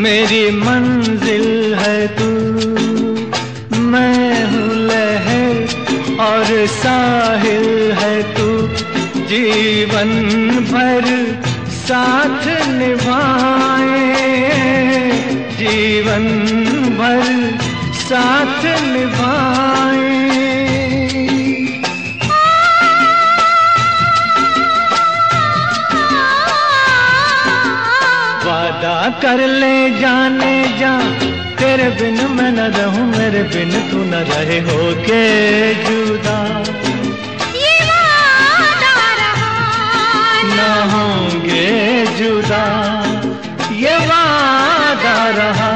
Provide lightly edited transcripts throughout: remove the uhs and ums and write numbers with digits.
मेरी मंजिल है तू, मैं हूँ लहर और साहिल है तू, जीवन भर साथ निभाए, जीवन भर साथ निभाए। वादा कर ले जाने जा, तेरे बिन मैं न रहूं, मेरे बिन तू न रहे, होके जुदा ये वादा रहा, न होंगे जुदा, ये वादा रहा।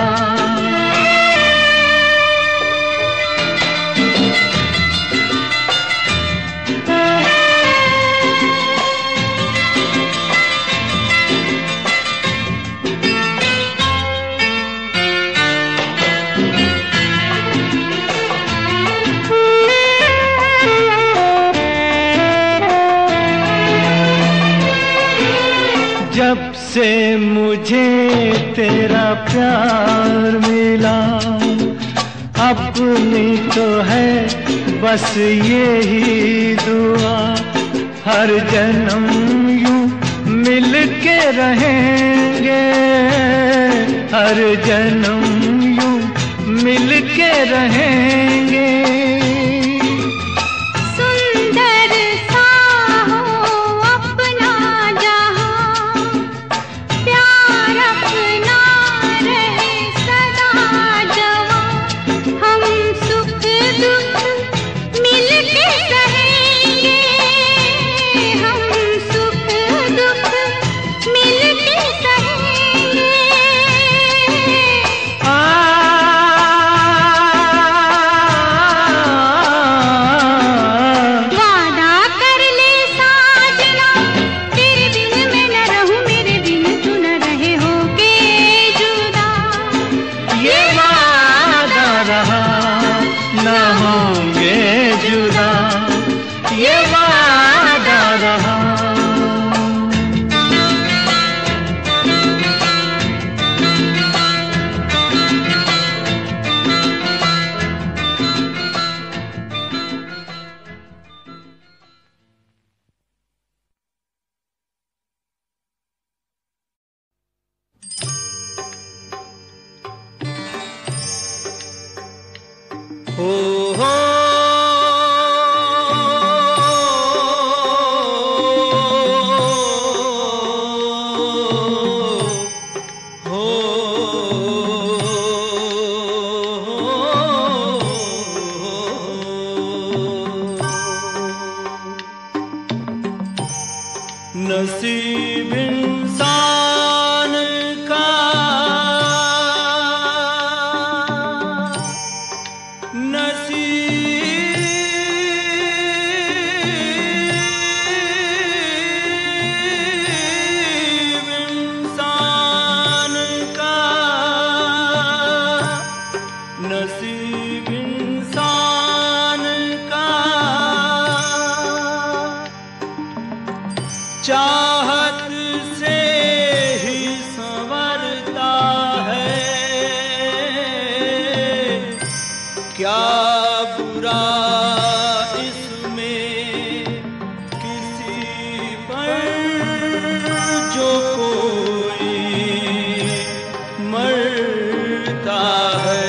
जब से मुझे तेरा प्यार मिला, अपनी तो है बस यही दुआ, हर जन्म यूं मिल के रहेंगे, हर जन्म यूं मिल के रहेंगे। नसीब इंसान का नसीब इंसान का, नसीब इंसान का, चाहत से ही संवरता है, क्या बुरा इसमें किसी पर जो कोई मरता है।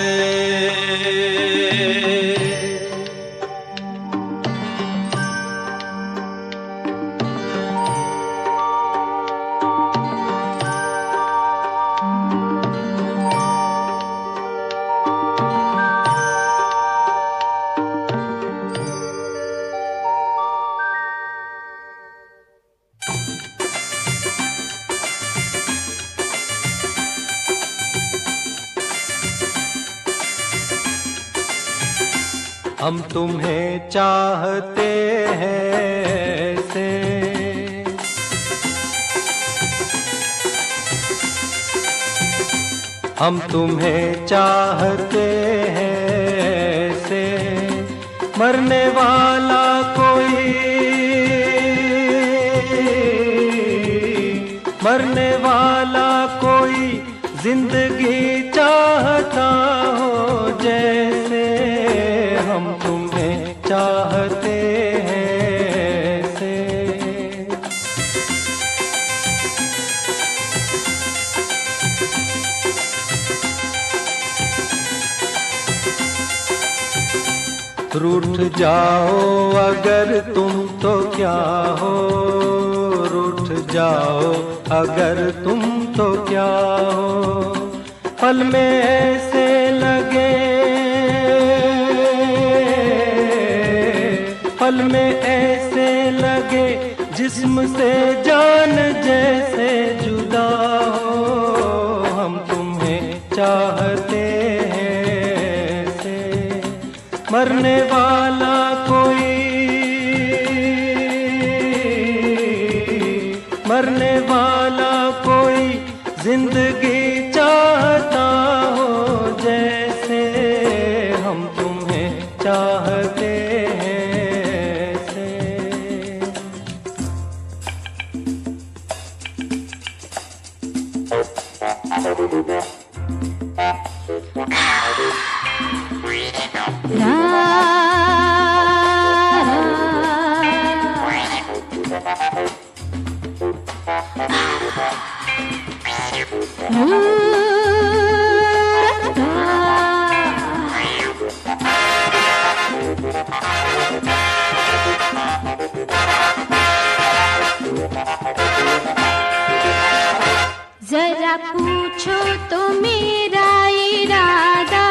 हम तुम्हें चाहते हैं ऐसे, हम तुम्हें चाहते हैं ऐसे, मरने वाला कोई, मरने वाला कोई जिंदगी चाहता हो जैसे हम तुम्हें चाहते हैं से। रूठ जाओ अगर तुम तो क्या हो, रूठ जाओ अगर तुम तो क्या हो। पल में ऐसे लगे, पल में ऐसे लगे जिस्म से जान जैसे जुदा हो। हम तुम्हें चाहते हैं से। मरने वाला कोई, मरने वाला कोई जिंदगी चाहता हो जैसे हम तुम्हें चाहते हैं से। जरा पूछो तो मेरा इरादा,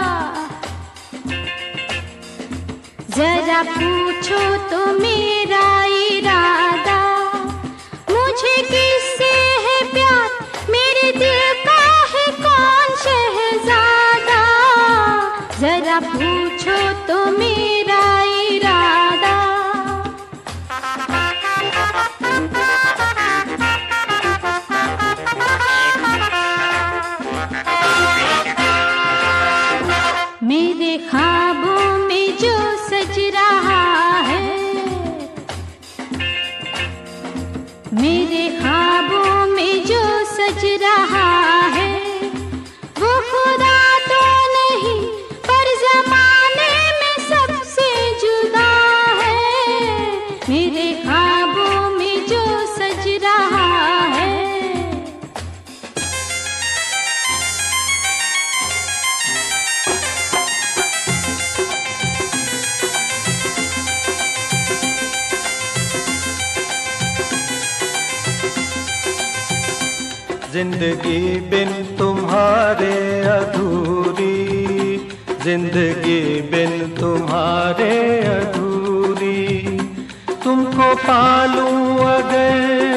जरा पूछो तो मेरा इरादा। मुझे किससे है प्यार, मेरे दिल का है कौन शहजादा। जरा पूछो तो मेरा इरादा। मेरे ख्वाबों में जो सज रहा है, मेरे ख्वाबों में जो सज रहा है, वो खुदा तो नहीं पर जमाने में सबसे जुदा है। मेरे ख्वाबों में जो सज रहा है। जिंदगी बिन तुम्हारे अधूरी, जिंदगी बिन तुम्हारे अधूरी। तुमको पालूं अगर,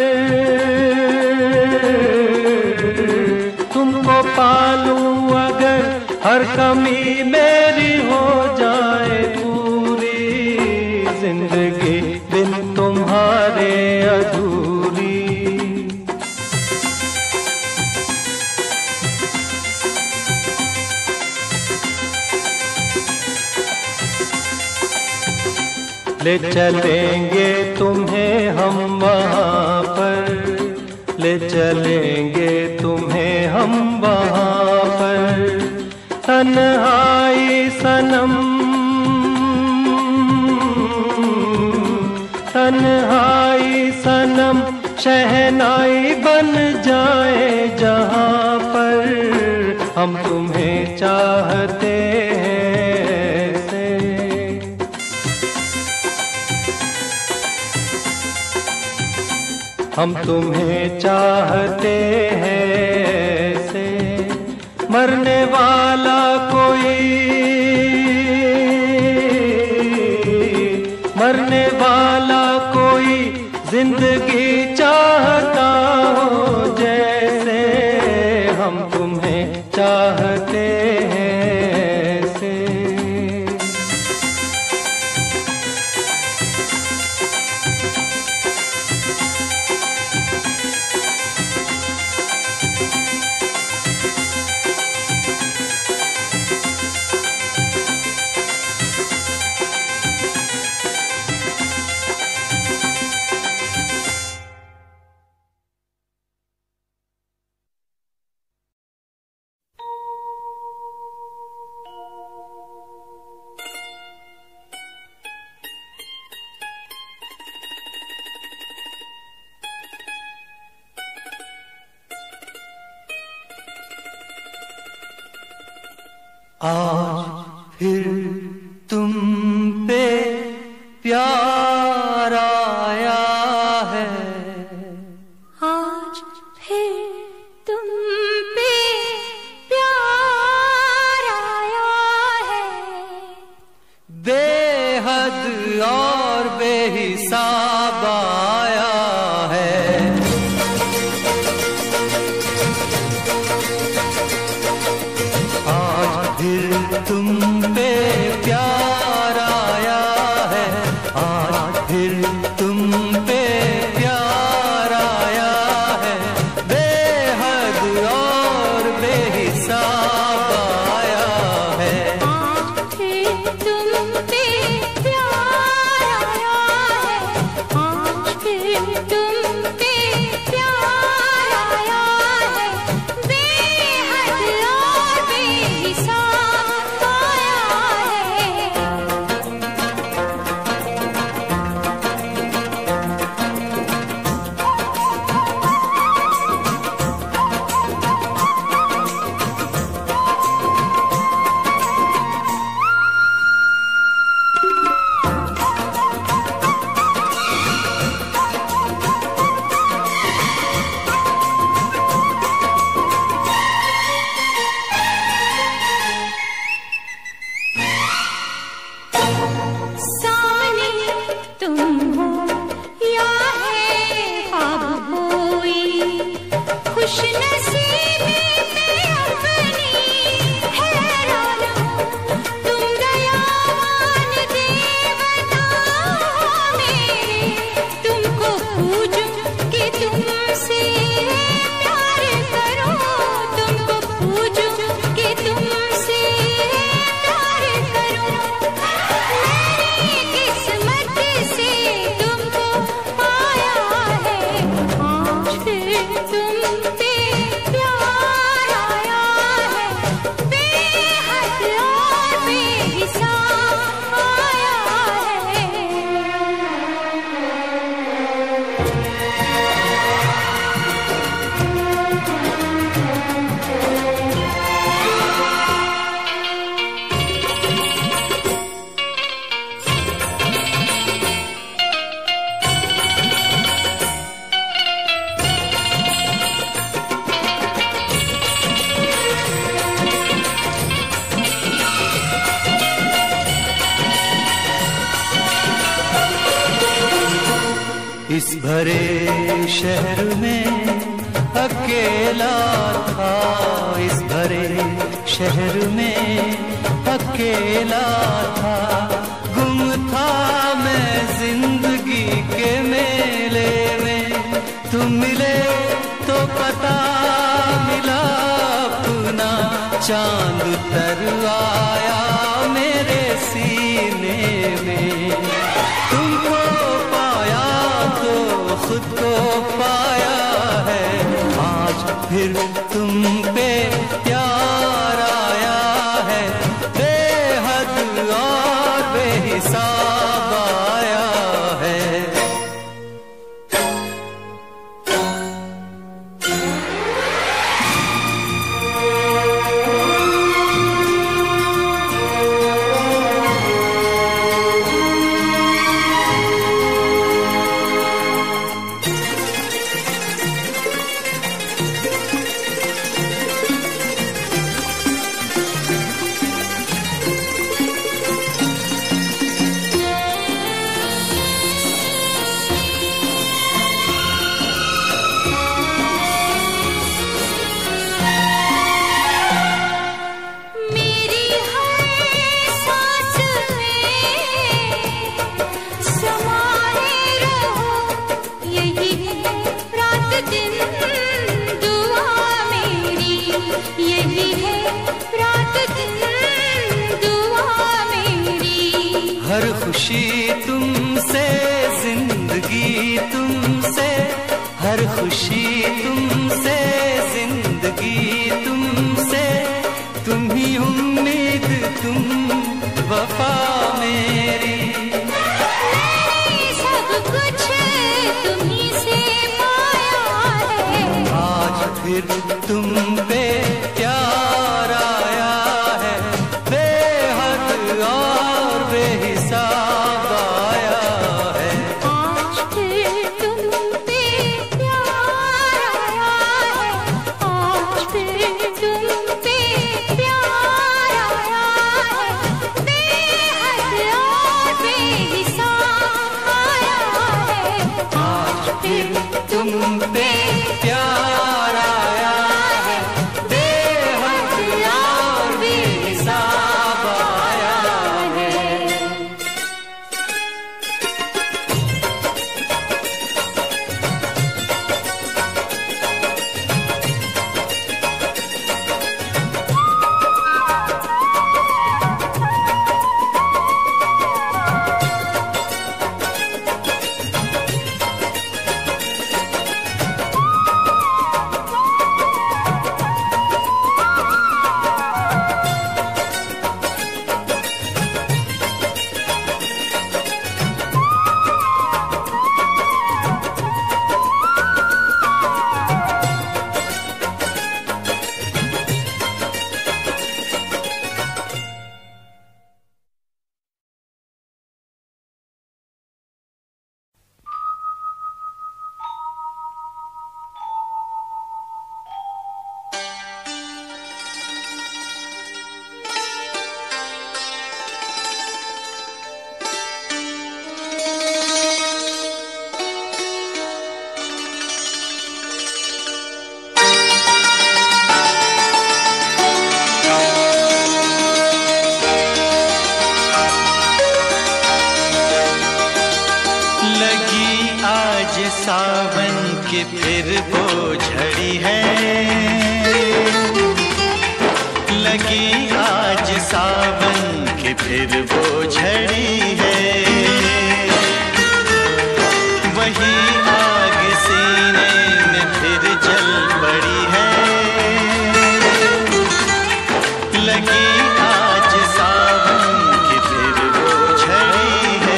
तुमको पालूं अगर हर कमी मेरी हो जाए पूरी। जिंदगी बिन तुम्हारे अधूरी। ले चलेंगे तुम्हें हम वहाँ पर, ले चलेंगे तुम्हें हम वहाँ पर। तन्हाई सनम, तन्हाई सनम शहनाई बन जाए जहाँ पर। हम तुम्हें चाहते हैं से। हम तुम्हें चाहते हैं से। मरने वाला कोई, मरने वाला कोई जिंदगी चाहता हो जैसे हम तुम्हें चाहते हैं से। आज फिर तुम पे प्यार आया है, आज फिर तुम पे प्यार आया है, बेहद और बेहिसाब आया है। आज फिर तुम पे प्यार आया है, आज फिर तुम पे प्यार आया है, बेहद और बेहिसाब आया है। आज फिर तुम पे प्यार आया है, आज फिर तुम पे प्यार आया है, बेहद और बेहिसाब आया है। सामने तुम हो या है ख्वाब कोई, खुश नसीबी में अपनी हैरान हूँ। तुम दयावान देवता मेरे, तुमको पूजूं कि तुमसे प्यार करूं, तुमको पूजूं कि तुमसे प्यार करूं। मेरी किस्मत से तुमको पाया है, आज फिर तुम पे प्यार आया है, बेहद और बेहिसाब आया है। इस भरे शहर में अकेला था, इस भरे शहर में अकेला था, गुम था मैं जिंदगी के मेले में। तुम मिले तो पता मिला अपना, चांद उतर आया मेरे सीने में। तुमको पाया तो खुद को पाया है, आज फिर तुम पे प्यार आया है, बेहद और बेहिसाब आया है। मेरी हर सांस में समाए रहो, यही है रात दिन दुआ मेरी, यही है रात दिन दुआ मेरी। हर खुशी तुमसे, जिंदगी तुमसे, हर खुशी तुमसे, जिंदगी तुमसे, तुम ही उम्मीद, तुम वफा मेरी। सब कुछ तुम्हीं से पाया है, आज फिर तुम पे प्यार आया है, सावन की फिर वो झड़ी है, लगी आज सावन की फिर वो झड़ी है। वही आग सीने में फिर जल पड़ी है, लगी आज सावन की फिर वो झड़ी है।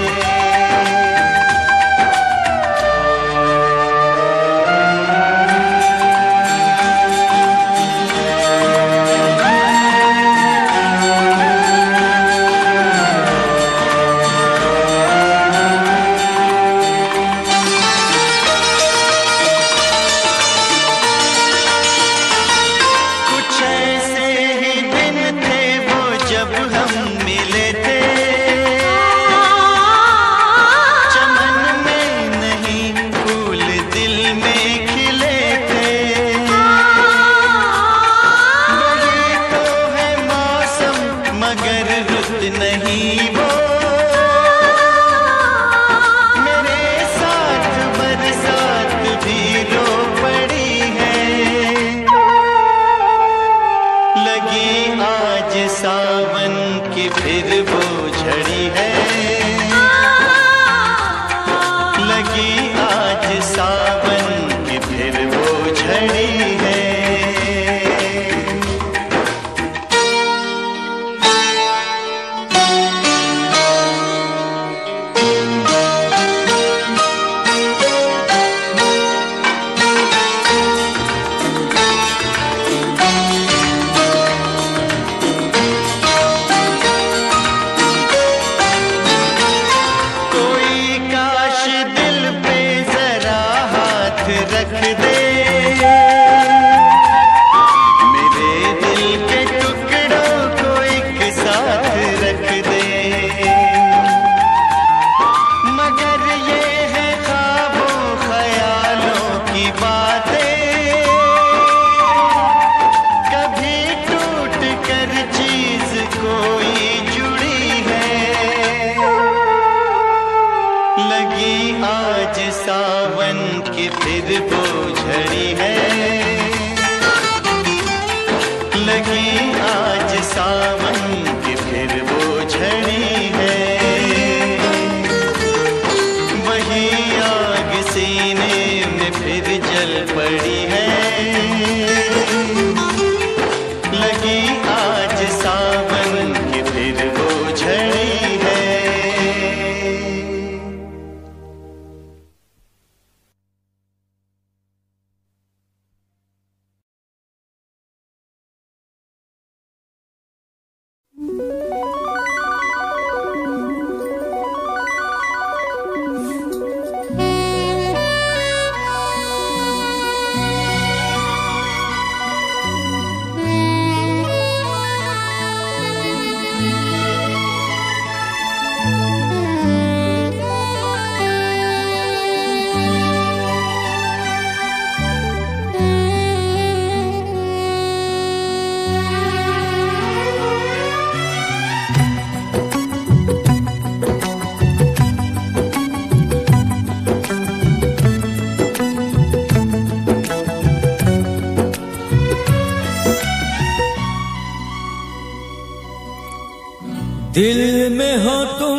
दिल में हो तुम,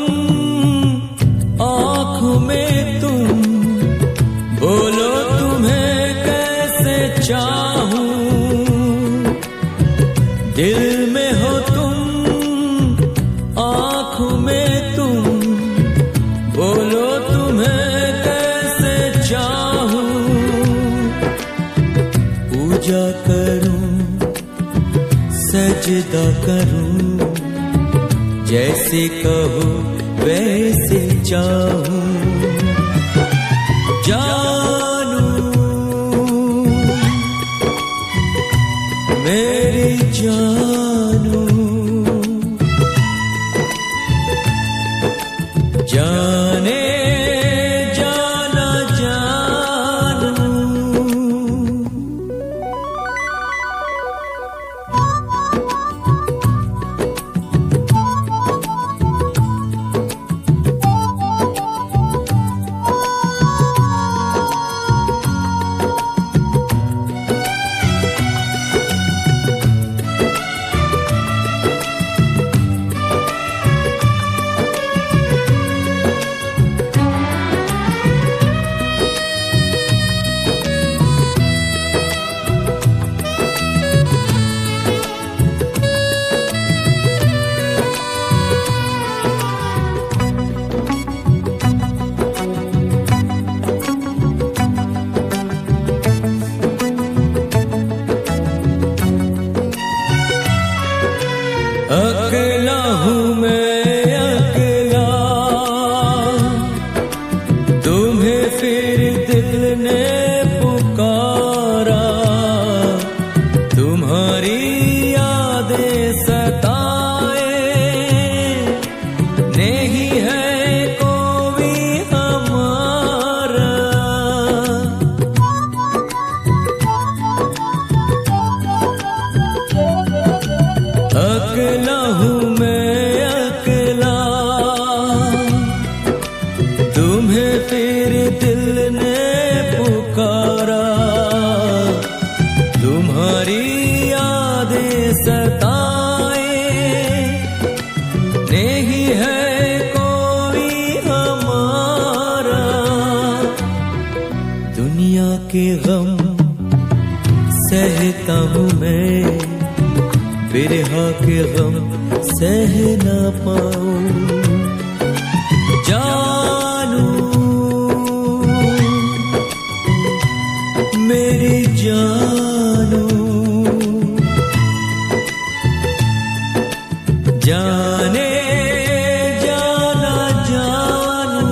आँखों में तुम, बोलो तुम्हें कैसे चाहूं। दिल में हो तुम, आँखों में तुम, बोलो तुम्हें कैसे चाहूं। पूजा करूं, सजदा करूं, जैसे कहो वैसे चाहूं। जानू मेरी जानू, जाने जाना जानू। दुनिया के गम सहता हूँ मैं, बिरहा के गम सह ना पाऊं। जानू मेरी जानू, जाने जाना जानू।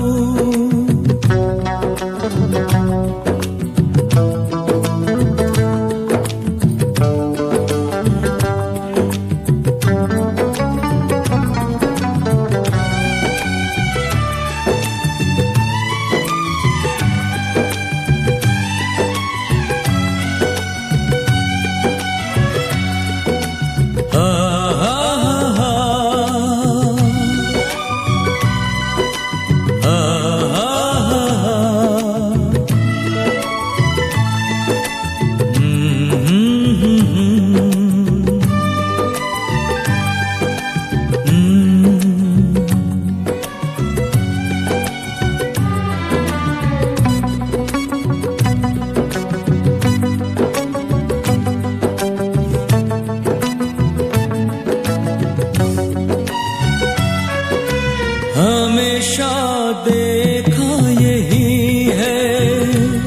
हमेशा देखा यही है,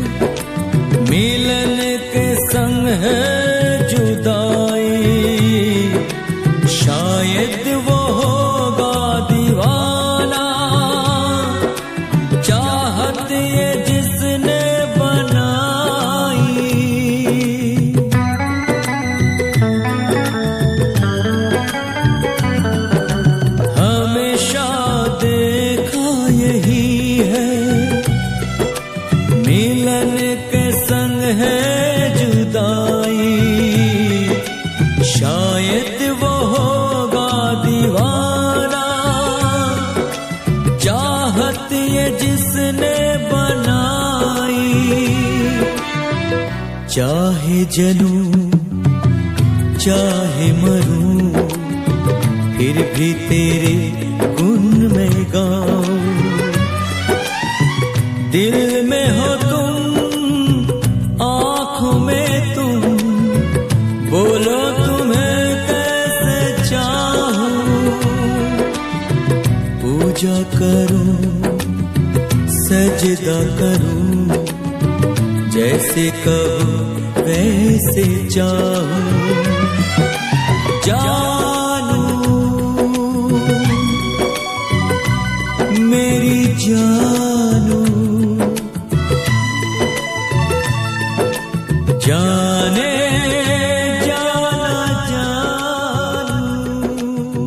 मिलन के संग है जुदाई। शायद वो होगा दीवाना, चाहत ये जिसने बनाई। हमेशा देखा यही है, मिलन के संग है जुदाई। शायद वो होगा दीवाना, चाहत ये जिसने बनाई। चाहे जलूं चाहे मरूं, फिर भी तेरे गुण में गाऊं। दिल में हो तुम, आँखों में तुम, बोलो तुम्हें कैसे चाहूं। पूजा करूं सजदा करूं, जैसे कहो वैसे चाहूं। जानू मेरी जानू, जाने जाना जानू।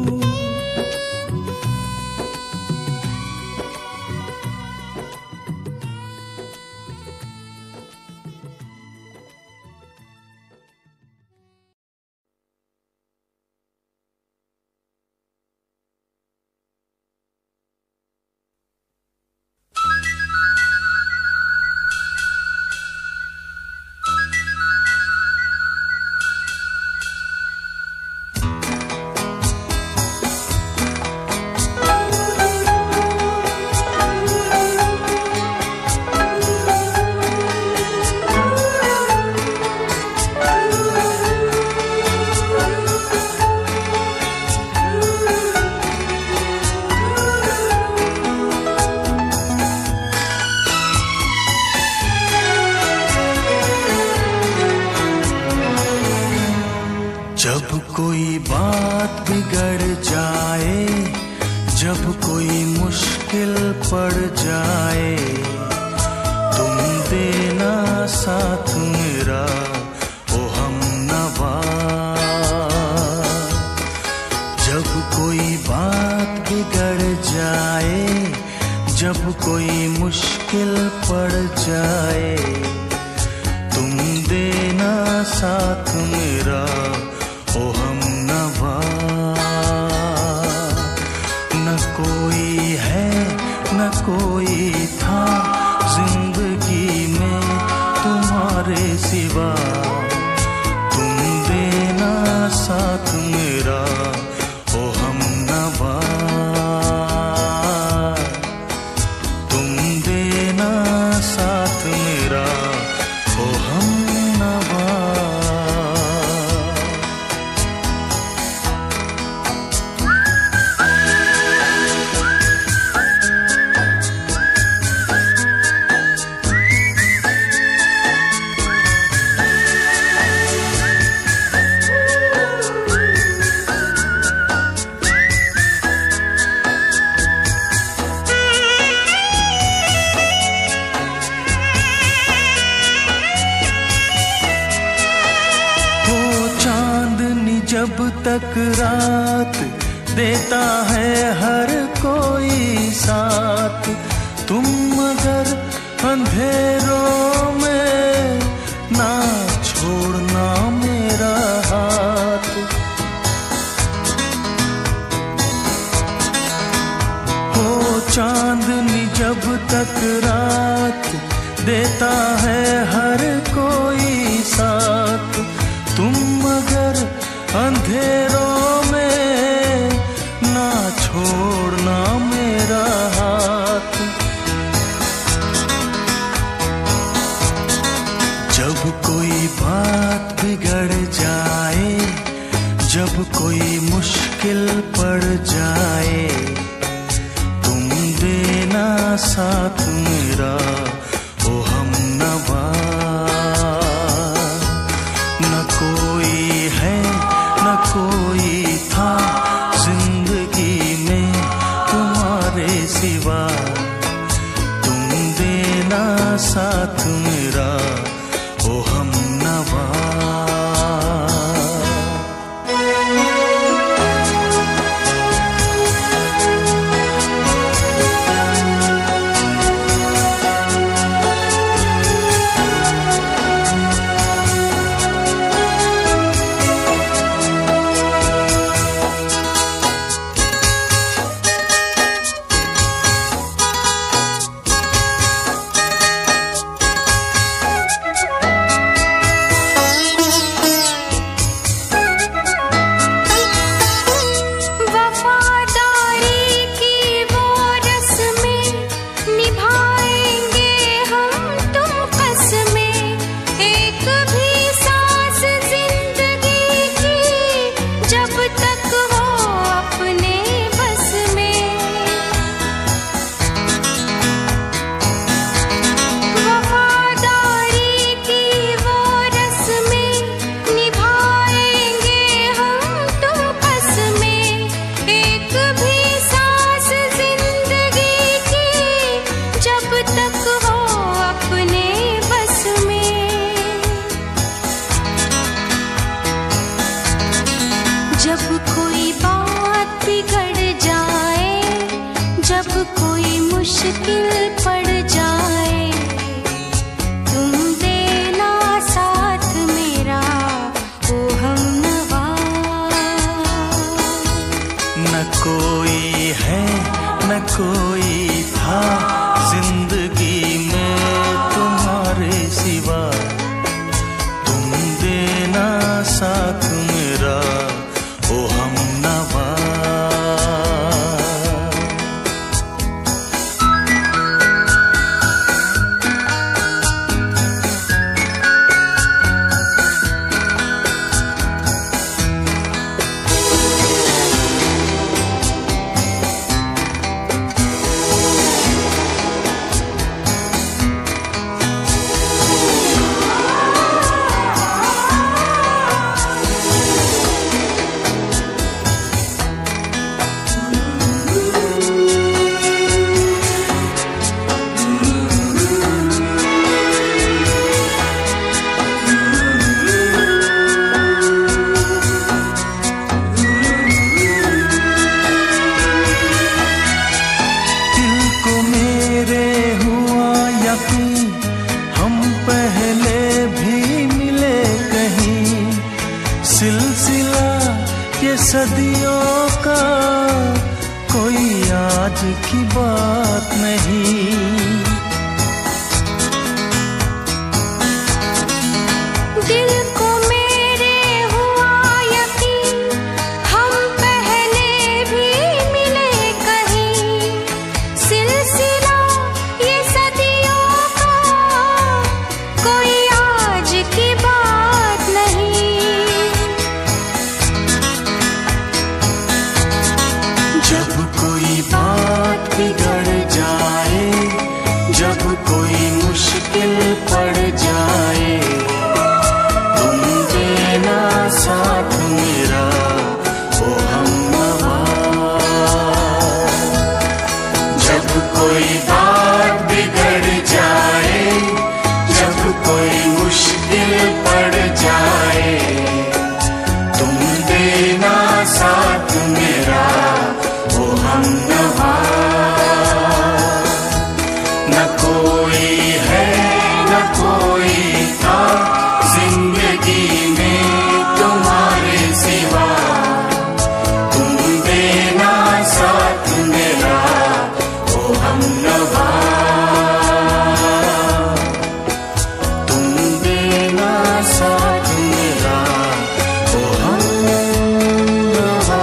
जब कोई बात बिगड़ जाए, जब कोई मुश्किल पड़ जाए, तुम देना साथ मेरा ओ हमनवा। जब कोई बात बिगड़ जाए, जब कोई मुश्किल पड़ जाए, तुम देना साथ मेरा ओ हमनवा। न कोई है न कोई था जिंदगी में तुम्हारे सिवा, तुम देना साथ मेरा ओ हमनवा। तुम देना साथ मेरा जब तक रात देता है हर कोई साथ, तुम मगर अंधेरों में ना छोड़ना मेरा हाथ। हो चांदनी जब तक रात देता है हर कोई साथ, तुम मगर अंधेरों में ना छोड़ना मेरा हाथ। जब कोई बात बिगड़ जाए, जब कोई मुश्किल पड़ जाए, तुम देना साथ मेरा ओ हमनवा। न कोई है न कोई था जिंदगी में तुम्हारे सिवा, तुम देना साथ मेरा ओ हमनवा। जब कोई बात बिगड़ जाए, जब कोई मुश्किल पड़ जाए, तुम देना साथ मेरा ओ हमनवा। न कोई है न कोई था जिंदगी में तुम्हारे सिवा, तुम देना साथ मेरा ओ हमनवा। सिलसिला ये सदियों का कोई आज की बात नहीं। दिल को मेरे हुआ यकीन, हम पहले भी मिले कहीं। सिलसिला ये सदियों का कोई आज की बात नहीं। जब कोई बात बिगड़ जाए, कोई था जिंदगी में तुम्हारे सिवा, तुम देना साथ मेरा ओ हमनवा, तुम देना साथ मेरा ओ हमनवा।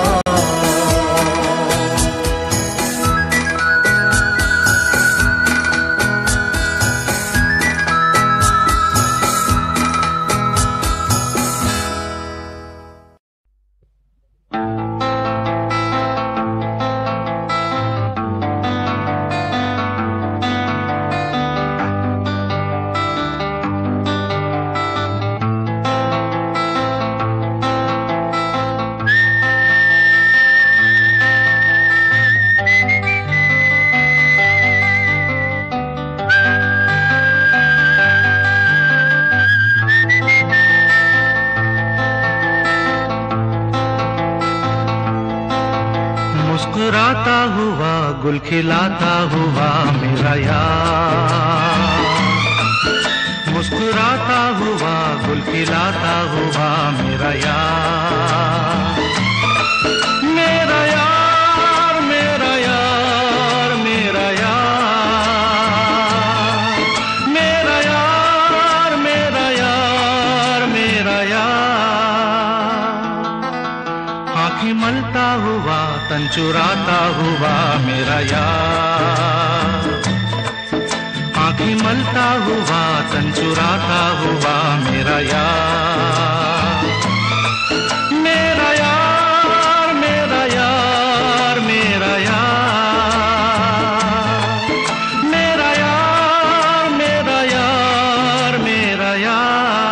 मुस्कुराता हुआ गुल खिलाता हुआ मेरा यार, मुस्कुराता हुआ गुल खिलाता हुआ मेरा यार, मेरा यार मेरा यार मेरा यार, मेरा यार मेरा यार मेरा यार, आँखें मलता हुआ तन चुराता हुआ मेरा यार, आँखें मलता हुआ तन चुराता हुआ मेरा यार, मेरा यार मेरा यार मेरा यार, मेरा यार मेरा यार मेरा यार।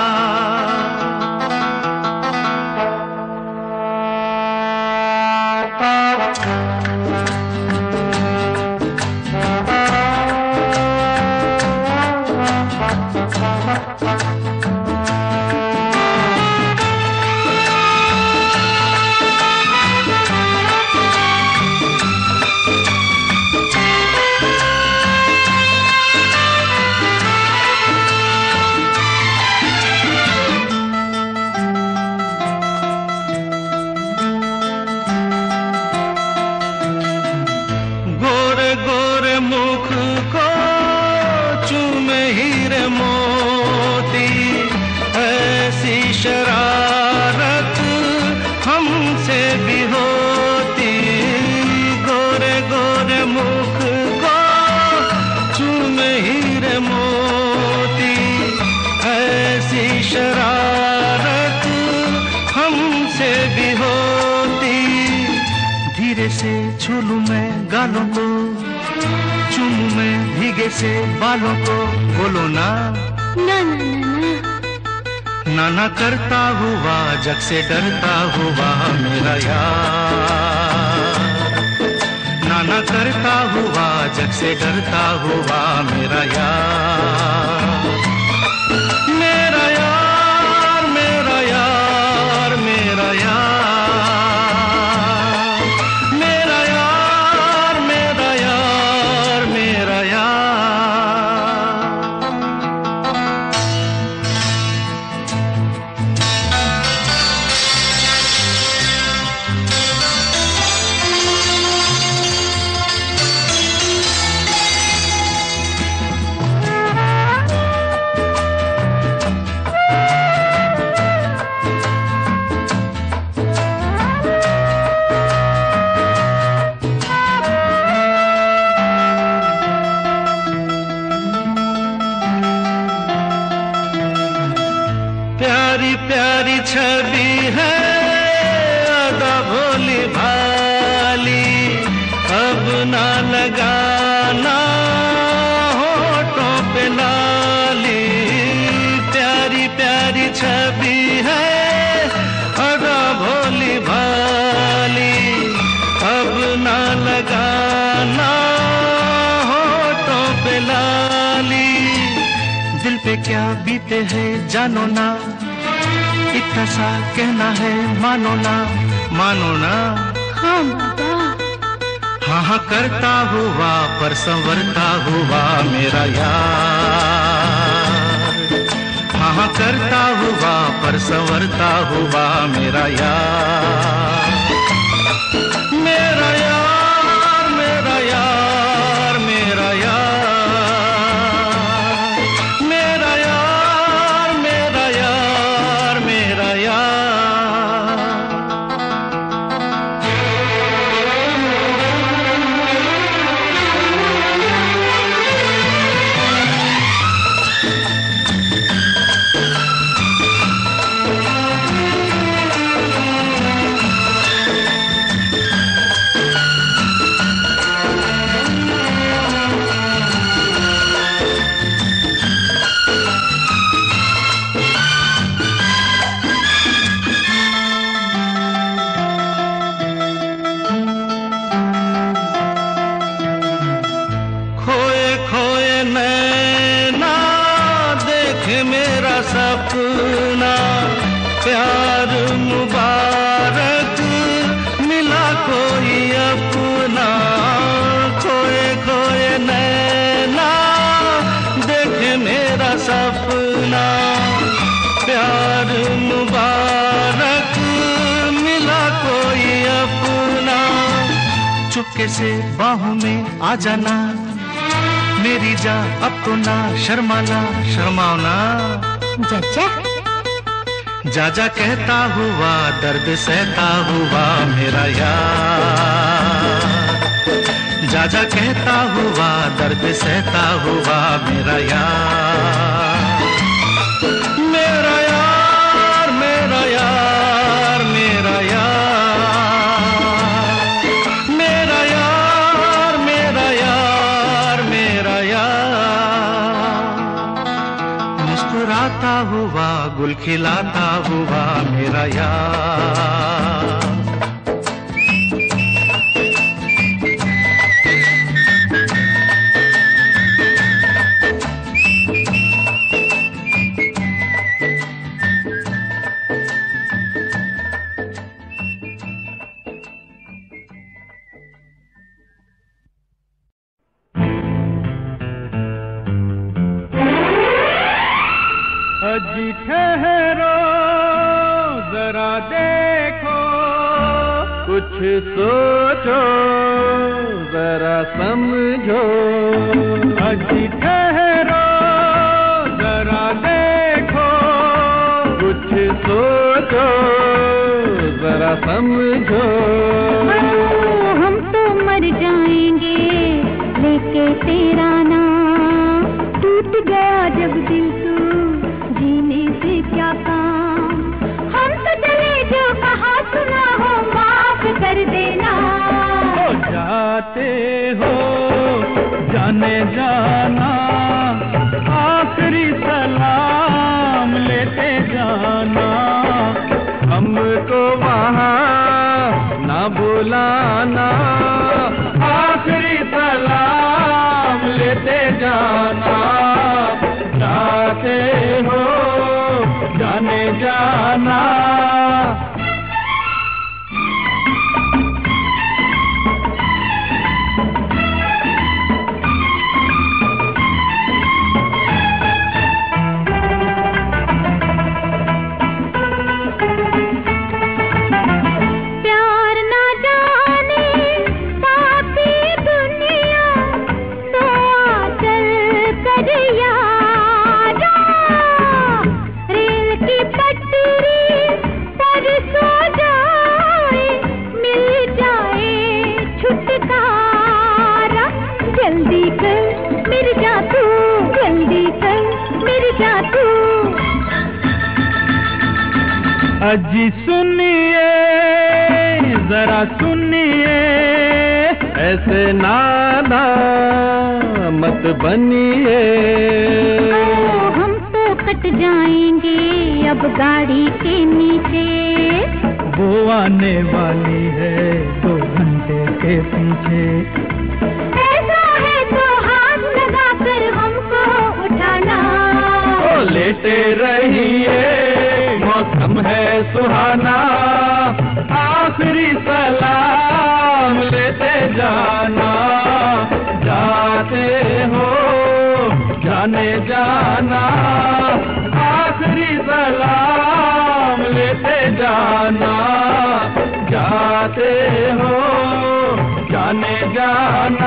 मुख को चूमे हीरे मोती, ऐसी शरारत हमसे भी होती, गोरे गोरे मुख को चूमे हीरे मोती, ऐसी शरारत हमसे भी होती, धीरे से छू लूं मैं गालों को, चूमूं मैं भीगे से बालों को, बोलो ना ना ना ना ना, नाना करता हुआ जग से डरता हुआ मेरा यार, नाना करता हुआ जग से डरता हुआ मेरा यार, मेरा यार मेरा यार मेरा यार, मेरा यार मेरा यार मेरा यार। प्यारी प्यारी छवि है अदा भोली भाली, अब ना लगाना होठों पे लाली, प्यारी प्यारी छवि है अदा भोली भाली, अब ना लगाना होठों पे लाली, दिल पे क्या बीते है जानो ना, इतना सा कहना है मानो ना, मानो ना। हाँ बाबा, हाँ हाँ करता हुआ पर संवरता हुआ मेरा यार, वहाँ करता हुआ पर संवरता हुआ मेरा यार, मेरा यार, मेरा यार, मेरा यार, मेरा यार, मेरा यार, मेरा यार। सपना प्यार मुबारक मिला कोई अपना, खोए खोए नैना देखे मेरा सपना, प्यार मुबारक मिला कोई अपना। चुपके से बाहों में आ जाना मेरी जा, अब तो ना शर्माना, शर्माना। चाचा जा कहता हुआ दर्द सहता हुआ मेरा यार, जा कहता हुआ दर्द सहता हुआ मेरा यार, मेरा यार, मेरा यार, मेरा यार, मेरा यार, मेरा यार, मेरा यार। मुस्कुराता हुआ गुल खिलाता हुआ मेरा यार। अजी ठहरो जरा देखो, कुछ सोचो जरा समझो। अजी ठहरो जरा देखो, कुछ सोचो जरा समझो। हम तो मर जाएंगे लेके तेरा नाम, टूट गया जब दिल तू जीने से क्या काम। हम तो चले जो कहा सुना हो माफ कर देना। हो जाते हो जाने जाना, आखिरी सलाम लेते जाना। हमको वहाँ ना बुलाना, आखिरी सलाम लेते जाना। जाते हो जाने जाना। अजी सुनिए जरा सुनिए, ऐसे नादा मत बनिए। हम तो कट जाएंगे अब गाड़ी के नीचे, वो आने वाली है 2 घंटे के पीछे। ऐसा है तो हाथ लगा कर हमको उठाना। ओ लेटे रहिए मौसम है सुहाना, आखिरी सलाम लेते जाना। जाते हो जाने जाना, आखिरी जाते हो जाने जाना।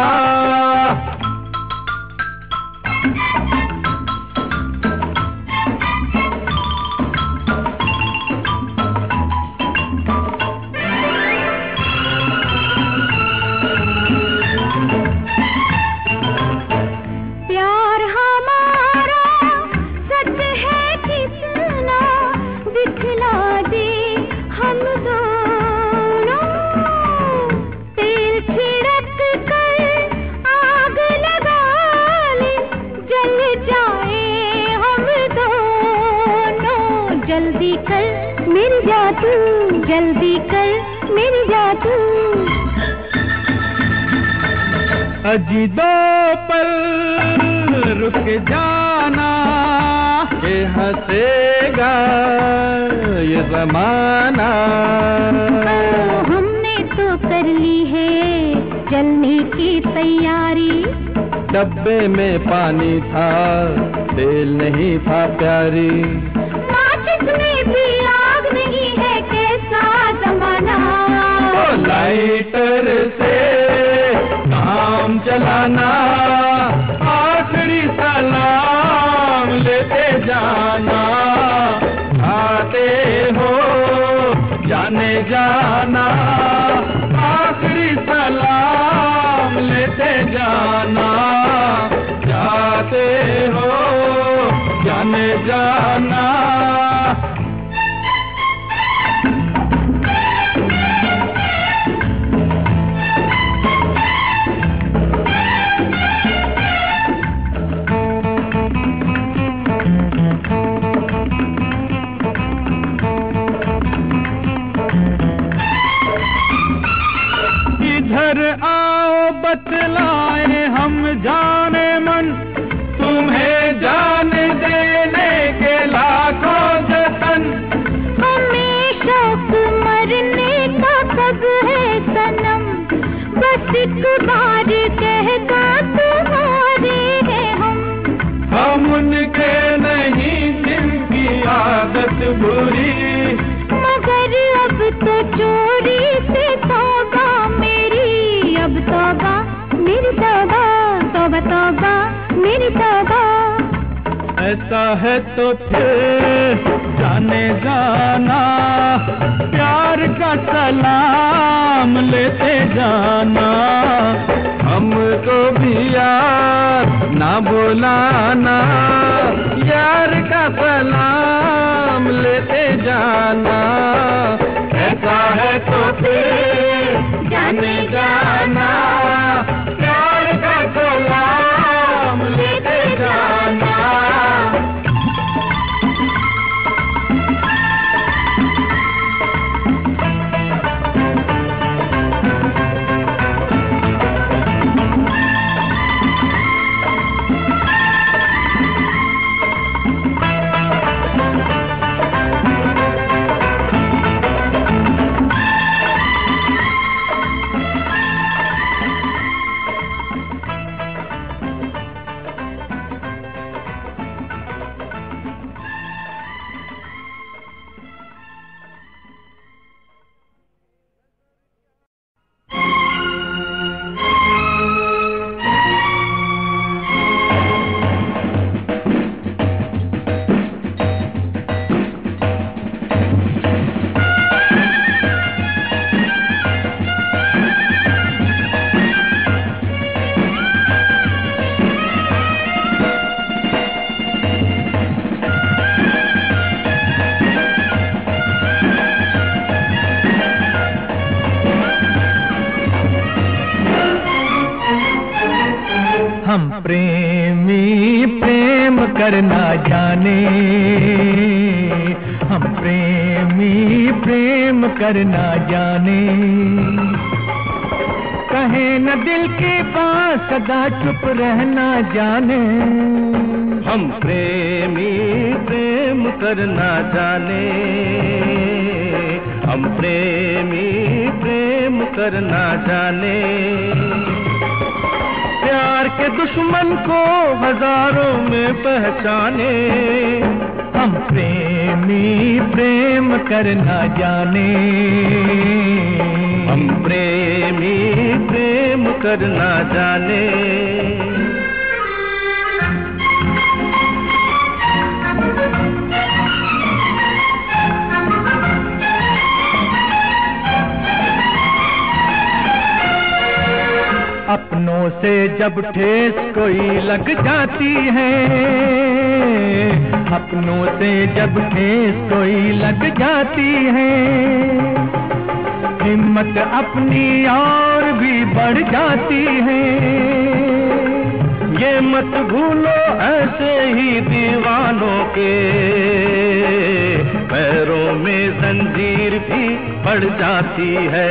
जल्दी कर मेरी जा तू, जल्दी कर मेरी जा तू। अजी दो पल रुक जाना, ये हंसेगा ये ज़माना। हमने तो कर ली है चलने की तैयारी। डब्बे में पानी था तेल नहीं था प्यारी। में भी आग नहीं है कैसा ज़माना। लाइटर से काम चलाना, आखिरी सलाम लेते जाना। आते हो जाने जाना, आखिरी सलाम लेते जाना। जाते हो जाने जाना। इधर आओ बतलाए हम जाने मन, तुम्हें जान देने के लाखों जतन। हमें शौक मरने का कब है सनम, बस एक बार कहता तुम्हारे हैं हम उनके नहीं जिनकी आदत बुरी, मगर अब तो चोरी से तौबा मेरी। अब तौबा मेरी तौबा, तौबा तौबा मेरी तौबा। ऐसा है तो फिर जाने जाना, प्यार का सलाम लेते जाना। हमको भी यार ना बुलाना, यार का सलाम लेते जाना। ऐसा है तो फिर जाने जाना, प्यार का सलाम लेते जाना। हम प्रेमी प्रेम करना जाने, हम प्रेमी प्रेम करना जाने। कहे न दिल के पास सदा चुप रहना जाने। हम प्रेमी प्रेम करना जाने, हम प्रेमी प्रेम करना जाने। प्यार के दुश्मन को हजारों में पहचाने। हम प्रेमी प्रेम करना जाने। हम प्रेमी प्रेम करना जाने। अपनों से जब ठेस कोई लग जाती है, अपनों से जब ठेस कोई लग जाती है, हिम्मत अपनी और भी बढ़ जाती है। ये मत भूलो ऐसे ही दीवानों के पैरों में जंजीर भी पड़ जाती है।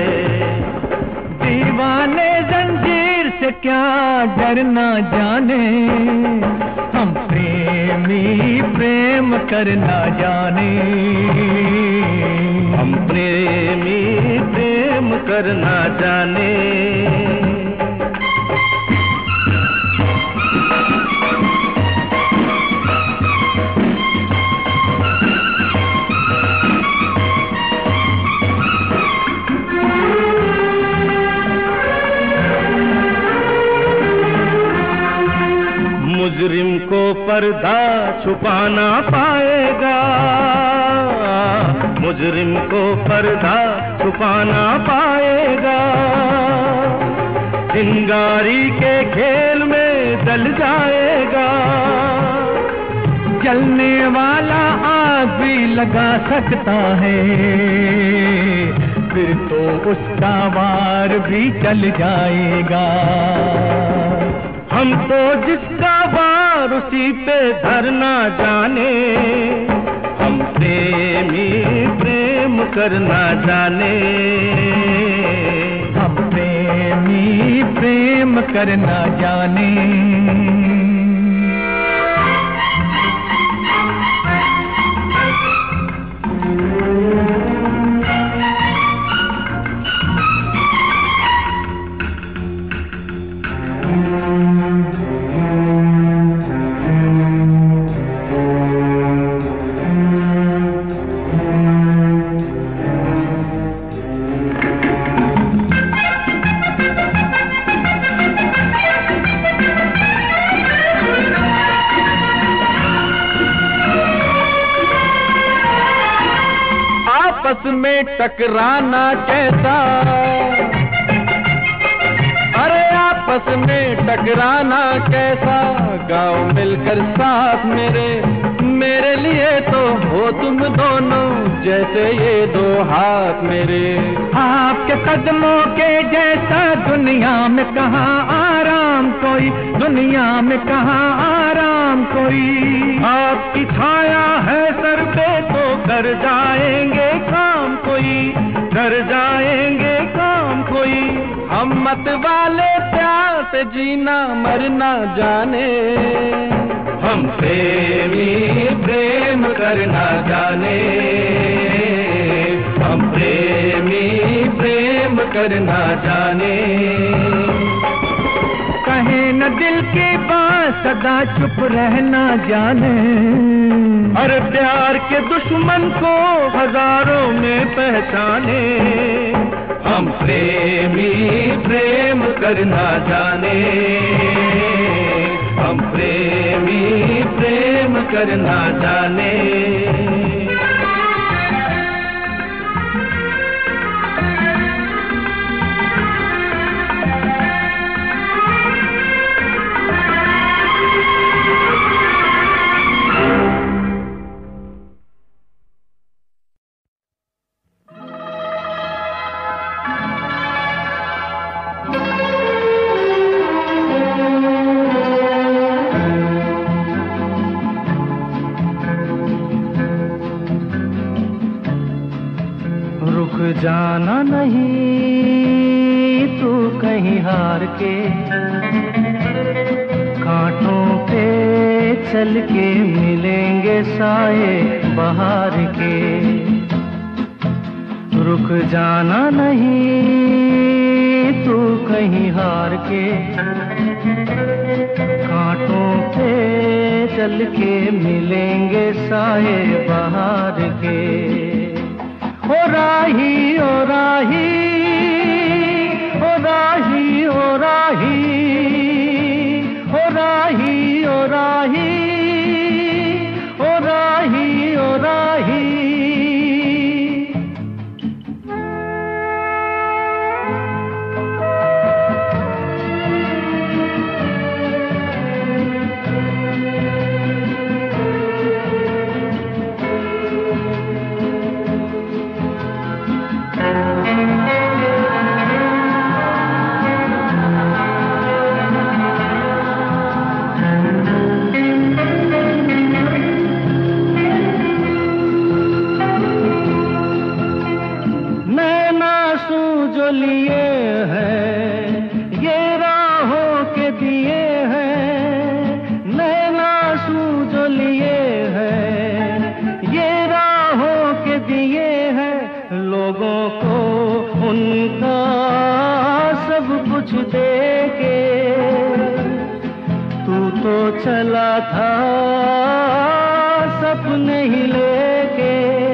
दीवाने जंजीर से क्या डरना जाने, हम प्रेमी प्रेम करना जाने। हम प्रेमी प्रेम करना जाने। मुजरिम को पर्दा छुपा ना पाएगा, मुजरिम को पर्दा छुपा ना पाएगा। चिंगारी के खेल में जल जाएगा। जलने वाला आग भी लगा सकता है, फिर तो उसका वार भी चल जाएगा। हम तो जिसका वार उसी पे धरना जाने, हम प्रेमी प्रेम करना जाने। हम प्रेमी प्रेम करना जाने। आपस में टकराना कैसा, अरे आपस में टकराना कैसा। गाँव मिलकर साथ मेरे लिए तो हो तुम दोनों जैसे ये दो हाथ मेरे। आपके कदमों के जैसा दुनिया में कहाँ आराम कोई, दुनिया में कहाँ आराम कोई। आपकी छाया है सर पे तो कर जाएंगे काम कोई, कर जाएंगे काम कोई। हम मत वाले प्यार से जीना मरना जाने, हम प्रेमी प्रेम करना जाने। हम प्रेमी प्रेम करना जाने। कहे न दिल की बात सदा चुप रहना जाने। हर प्यार के दुश्मन को हजारों में पहचाने। हम प्रेमी प्रेम करना जाने, हम प्रेमी प्रेम करना जाने। जाना नहीं तू कहीं हार के, कांटों पे चल के मिलेंगे साए बहार के। रुक जाना नहीं तू कहीं हार के, कांटों पे चल के मिलेंगे साए बहार के। ओ राही ओ राही, ओ राही, ओ राही, ओ राही, ओ राही। जो लिए हैं ये राहों के दिए हैं, नैना आंसू जो लिए हैं ये राहों के दिए हैं, लोगों को उनका सब कुछ दे के तू तो चला था सपने ही लेके,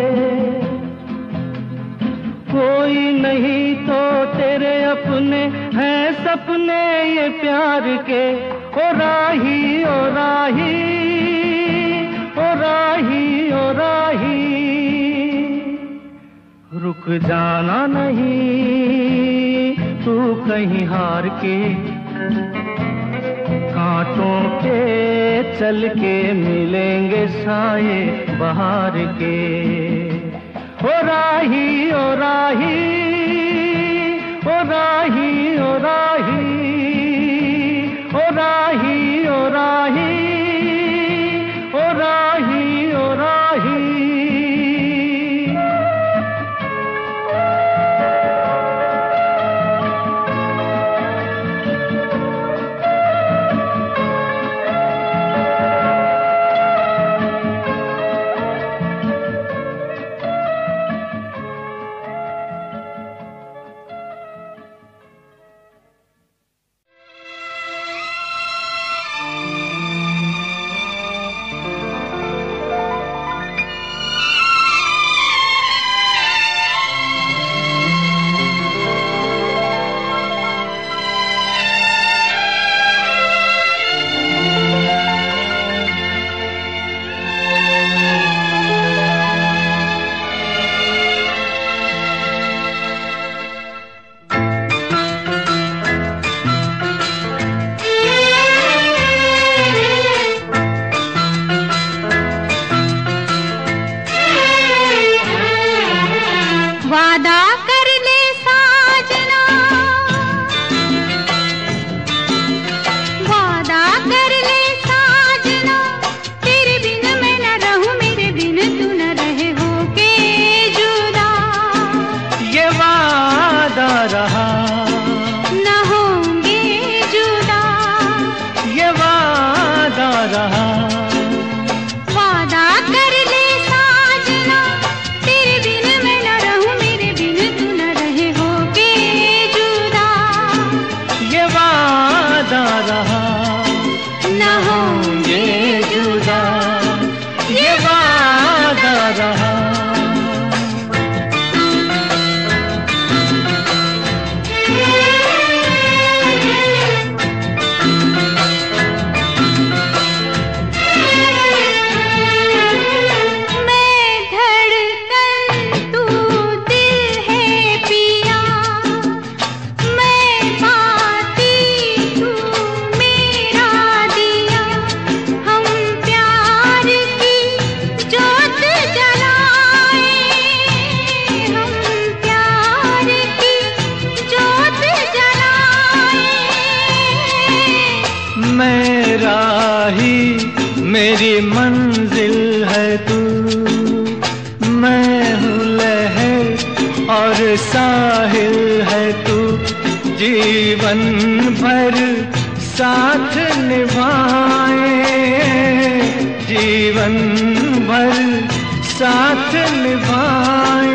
कोई नहीं तो तेरे अपने हैं सपने ये प्यार के, ओ राही, ओ राही, ओ राही, ओ राही। रुक जाना नहीं तू कहीं हार के, कांटों के चल के मिलेंगे साए बहार के, ओ राही, ओ राही, ओ राही, ओ राही, ओ राही, ओ राही, ओ राही, ओ राही। मेरी मंजिल है तू, मैं हूँ लहर और साहिल है तू, जीवन भर साथ निभाए, जीवन भर साथ निभाए।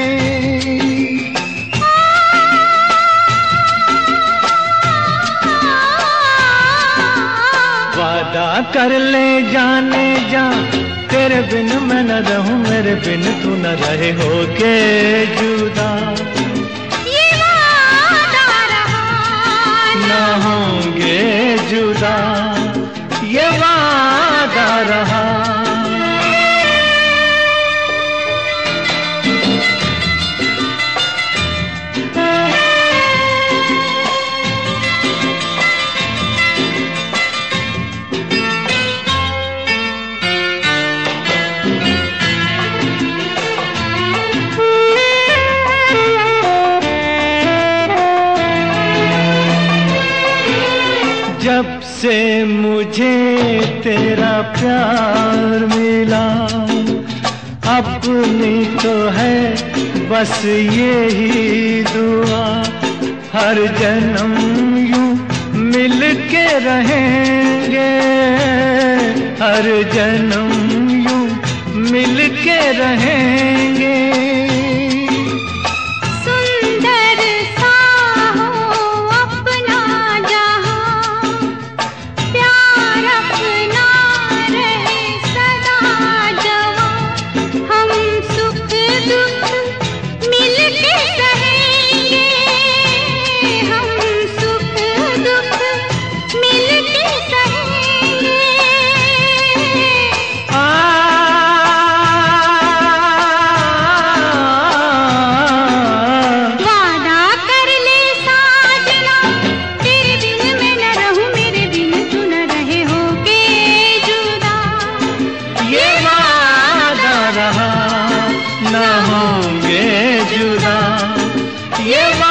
वादा कर ले जाने जा, तेरे बिन मैं न रहूं, मेरे बिन तू न रहे होके जुदा। ये वादा रहा होंगे जुदा, ये वादा रहा। जब से मुझे तेरा प्यार मिला, अपनी तो है बस यही दुआ, हर जन्म यूं मिल के रहेंगे, हर जन्म यूं मिल के रहेंगे। ना होंगे जुदा, ये